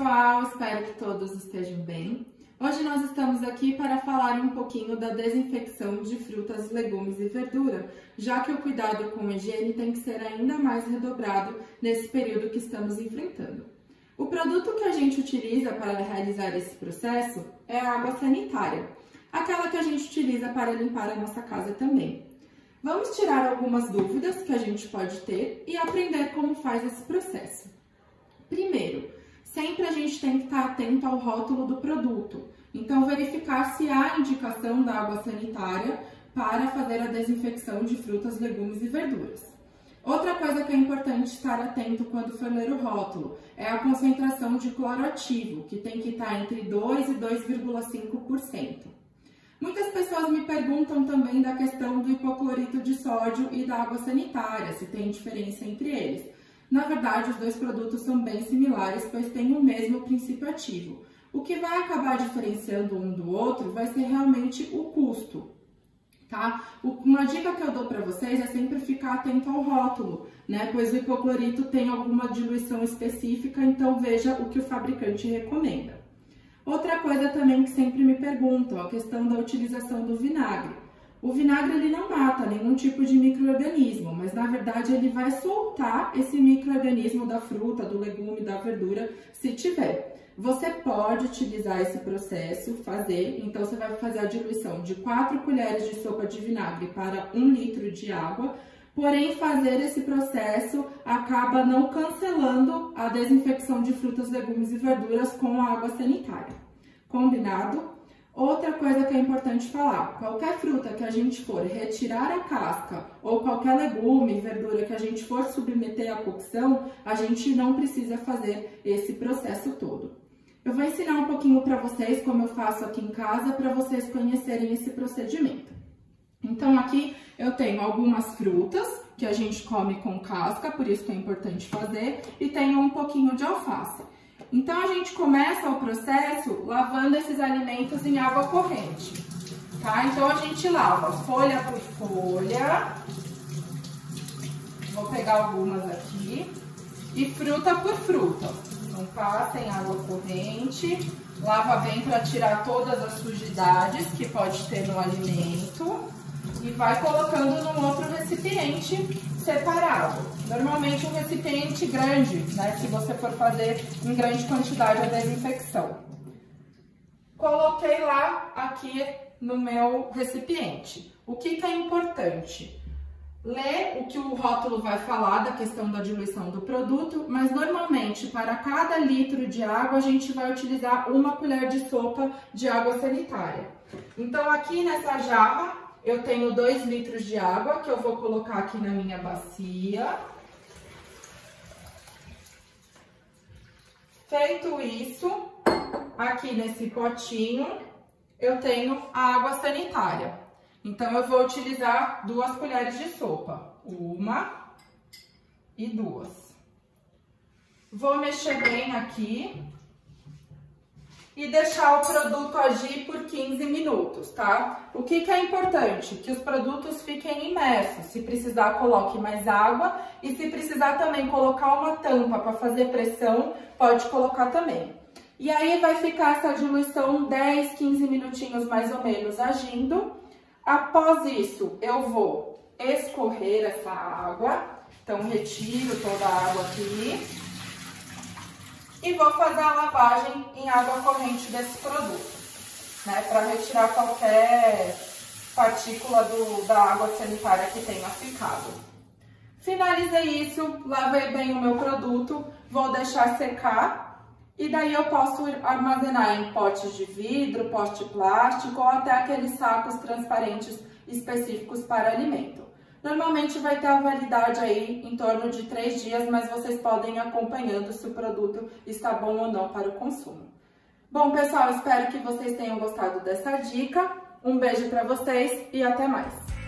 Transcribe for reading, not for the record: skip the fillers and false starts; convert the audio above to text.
pessoal, espero que todos estejam bem. Hoje nós estamos aqui para falar um pouquinho da desinfecção de frutas, legumes e verdura, já que o cuidado com a higiene tem que ser ainda mais redobrado nesse período que estamos enfrentando. O produto que a gente utiliza para realizar esse processo é a água sanitária, aquela que a gente utiliza para limpar a nossa casa também. Vamos tirar algumas dúvidas que a gente pode ter e aprender como faz esse processo. Primeiro, sempre a gente tem que estar atento ao rótulo do produto, então verificar se há indicação da água sanitária para fazer a desinfecção de frutas, legumes e verduras. Outra coisa que é importante estar atento quando for ler o rótulo é a concentração de cloro ativo, que tem que estar entre 2 e 2,5%. Muitas pessoas me perguntam também da questão do hipoclorito de sódio e da água sanitária, se tem diferença entre eles. Na verdade, os dois produtos são bem similares, pois têm o mesmo princípio ativo. O que vai acabar diferenciando um do outro vai ser realmente o custo, tá? Uma dica que eu dou para vocês é sempre ficar atento ao rótulo, né? Pois o hipoclorito tem alguma diluição específica, então veja o que o fabricante recomenda. Outra coisa também que sempre me perguntam, a questão da utilização do vinagre. O vinagre ele não mata nenhum tipo de micro-organismo, mas na verdade ele vai soltar esse micro-organismo da fruta, do legume, da verdura, se tiver. Você pode utilizar esse processo, então você vai fazer a diluição de 4 colheres de sopa de vinagre para 1 litro de água, porém fazer esse processo acaba não cancelando a desinfecção de frutas, legumes e verduras com a água sanitária. Combinado? Outra coisa que é importante falar, qualquer fruta que a gente for retirar a casca ou qualquer legume e verdura que a gente for submeter à cocção, a gente não precisa fazer esse processo todo. Eu vou ensinar um pouquinho para vocês como eu faço aqui em casa para vocês conhecerem esse procedimento. Então aqui eu tenho algumas frutas que a gente come com casca, por isso que é importante fazer, e tenho um pouquinho de alface. Então, a gente começa o processo lavando esses alimentos em água corrente, tá? Então, a gente lava folha por folha, vou pegar algumas aqui, e fruta por fruta. Então, passa em água corrente, lava bem para tirar todas as sujidades que pode ter no alimento e vai colocando num outro recipiente separado. Normalmente um recipiente grande, né? Se você for fazer em grande quantidade a desinfecção. Coloquei lá aqui no meu recipiente. O que é importante? Ler o que o rótulo vai falar da questão da diluição do produto, mas normalmente para cada litro de água a gente vai utilizar 1 colher de sopa de água sanitária. Então aqui nessa jarra eu tenho 2 litros de água que eu vou colocar aqui na minha bacia. Feito isso, aqui nesse potinho eu tenho a água sanitária. Então eu vou utilizar 2 colheres de sopa, 1 e 2. Vou mexer bem aqui e deixar o produto agir por 15 minutos, tá? O que é importante? Que os produtos fiquem imersos. Se precisar, coloque mais água e se precisar também colocar uma tampa para fazer pressão, pode colocar também. E aí vai ficar essa diluição 10, 15 minutinhos mais ou menos agindo. Após isso, eu vou escorrer essa água, então retiro toda a água aqui. E vou fazer a lavagem em água corrente desse produto, né? Para retirar qualquer partícula da água sanitária que tenha ficado. Finalizei isso, lavei bem o meu produto, vou deixar secar e daí eu posso armazenar em potes de vidro, pote plástico ou até aqueles sacos transparentes específicos para alimento. Normalmente vai ter a validade aí em torno de 3 dias, mas vocês podem ir acompanhando se o produto está bom ou não para o consumo. Bom, pessoal, espero que vocês tenham gostado dessa dica. Um beijo para vocês e até mais!